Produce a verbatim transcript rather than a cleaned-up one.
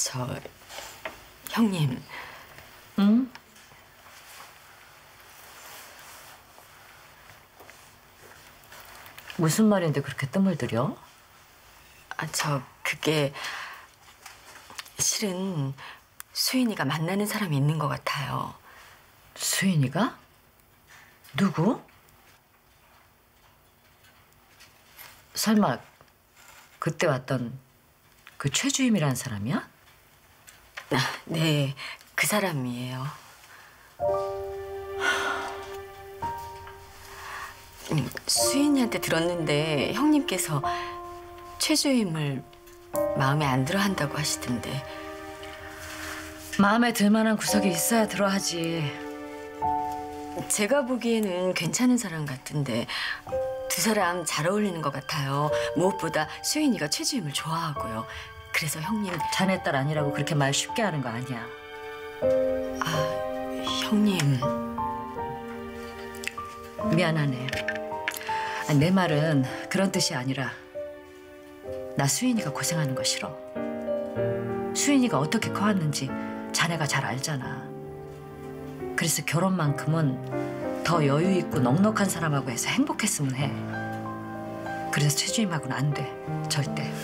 저 형님. 응? 무슨 말인데 그렇게 뜸을 들여? 아, 저 그게 실은 수인이가 만나는 사람이 있는 것 같아요. 수인이가? 누구? 설마 그때 왔던 그 최주임이라는 사람이야? 아, 네, 그 사람이에요. 음, 수인이한테 들었는데 형님께서 최주임을 마음에 안 들어 한다고 하시던데. 마음에 들 만한 구석이 있어야 들어하지. 제가 보기에는 괜찮은 사람 같은데 두 사람 잘 어울리는 것 같아요. 무엇보다 수인이가 최주임을 좋아하고요. 그래서 형님... 자네 딸 아니라고 그렇게 말 쉽게 하는 거 아니야. 아, 형님... 미안하네. 아니, 내 말은 그런 뜻이 아니라 나 수인이가 고생하는 거 싫어. 수인이가 어떻게 커왔는지 자네가 잘 알잖아. 그래서 결혼만큼은 더 여유 있고 넉넉한 사람하고 해서 행복했으면 해. 그래서 최주임하고는 안 돼, 절대.